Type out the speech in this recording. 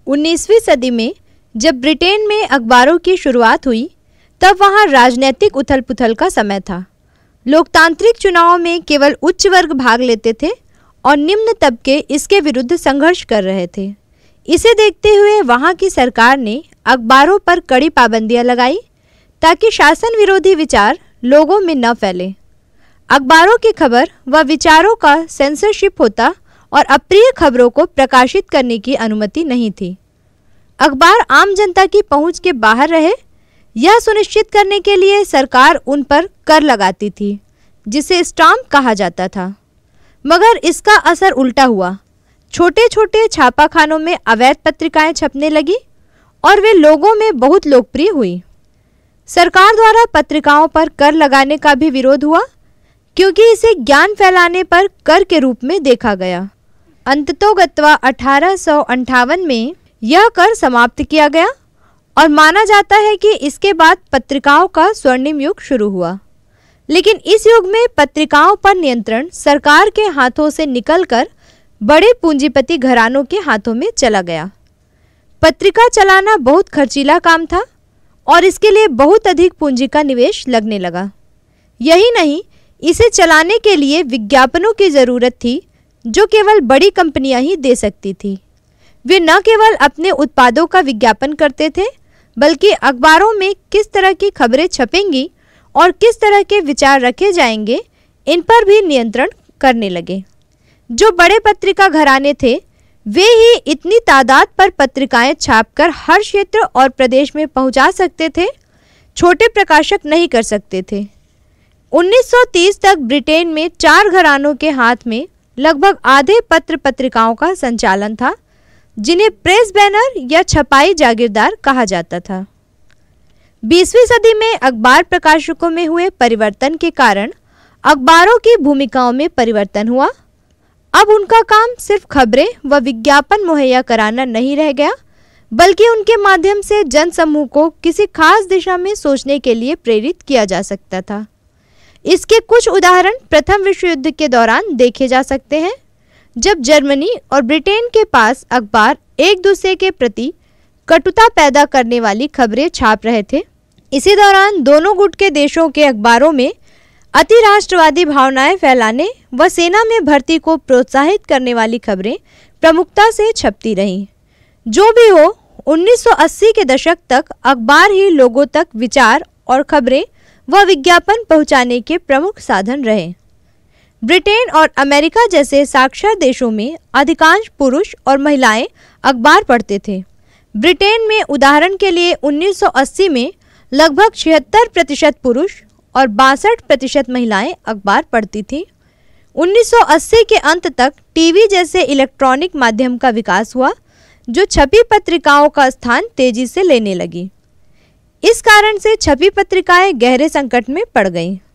19वीं सदी में जब ब्रिटेन में अखबारों की शुरुआत हुई तब वहां राजनीतिक उथल पुथल का समय था। लोकतांत्रिक चुनावों में केवल उच्च वर्ग भाग लेते थे और निम्न तबके इसके विरुद्ध संघर्ष कर रहे थे। इसे देखते हुए वहां की सरकार ने अखबारों पर कड़ी पाबंदियां लगाई ताकि शासन विरोधी विचार लोगों में न फैले। अखबारों की खबर व विचारों का सेंसरशिप होता और अप्रिय खबरों को प्रकाशित करने की अनुमति नहीं थी। अखबार आम जनता की पहुंच के बाहर रहे, यह सुनिश्चित करने के लिए सरकार उन पर कर लगाती थी, जिसे स्टाम्प कहा जाता था। मगर इसका असर उल्टा हुआ। छोटे छोटे छापाखानों में अवैध पत्रिकाएं छपने लगी और वे लोगों में बहुत लोकप्रिय हुई। सरकार द्वारा पत्रिकाओं पर कर लगाने का भी विरोध हुआ, क्योंकि इसे ज्ञान फैलाने पर कर के रूप में देखा गया। अंततोगत्वा 1858 में यह कर समाप्त किया गया और माना जाता है कि इसके बाद पत्रिकाओं का स्वर्णिम युग शुरू हुआ। लेकिन इस युग में पत्रिकाओं पर नियंत्रण सरकार के हाथों से निकलकर बड़े पूंजीपति घरानों के हाथों में चला गया। पत्रिका चलाना बहुत खर्चीला काम था और इसके लिए बहुत अधिक पूंजी का निवेश लगने लगा। यही नहीं, इसे चलाने के लिए विज्ञापनों की जरूरत थी, जो केवल बड़ी कंपनियां ही दे सकती थी। वे न केवल अपने उत्पादों का विज्ञापन करते थे, बल्कि अखबारों में किस तरह की खबरें छपेंगी और किस तरह के विचार रखे जाएंगे, इन पर भी नियंत्रण करने लगे। जो बड़े पत्रिका घराने थे, वे ही इतनी तादाद पर पत्रिकाएं छापकर हर क्षेत्र और प्रदेश में पहुंचा सकते थे, छोटे प्रकाशक नहीं कर सकते थे। 1930 तक ब्रिटेन में 4 घरानों के हाथ में लगभग आधे पत्र पत्रिकाओं का संचालन था, जिन्हें प्रेस बैनर या छपाई जागीरदार कहा जाता था। 20वीं सदी में अखबार प्रकाशकों में हुए परिवर्तन के कारण अखबारों की भूमिकाओं में परिवर्तन हुआ। अब उनका काम सिर्फ खबरें व विज्ञापन मुहैया कराना नहीं रह गया, बल्कि उनके माध्यम से जनसमूह को किसी खास दिशा में सोचने के लिए प्रेरित किया जा सकता था। इसके कुछ उदाहरण प्रथम विश्व युद्ध के दौरान देखे जा सकते हैं, जब जर्मनी और ब्रिटेन के पास अखबार एक दूसरे के प्रति कटुता पैदा करने वाली खबरें छाप रहे थे। इसी दौरान दोनों गुट के देशों के अखबारों में अति राष्ट्रवादी भावनाएं फैलाने व सेना में भर्ती को प्रोत्साहित करने वाली खबरें प्रमुखता से छपती रहीं। जो भी हो, 1980 के दशक तक अखबार ही लोगों तक विचार और खबरें व विज्ञापन पहुंचाने के प्रमुख साधन रहे। ब्रिटेन और अमेरिका जैसे साक्षर देशों में अधिकांश पुरुष और महिलाएं अखबार पढ़ते थे। ब्रिटेन में उदाहरण के लिए 1980 में लगभग 76% पुरुष और 62% महिलाएं अखबार पढ़ती थीं। 1980 के अंत तक टीवी जैसे इलेक्ट्रॉनिक माध्यम का विकास हुआ, जो छपी पत्रिकाओं का स्थान तेजी से लेने लगी। इस कारण से छपी पत्रिकाएं गहरे संकट में पड़ गईं।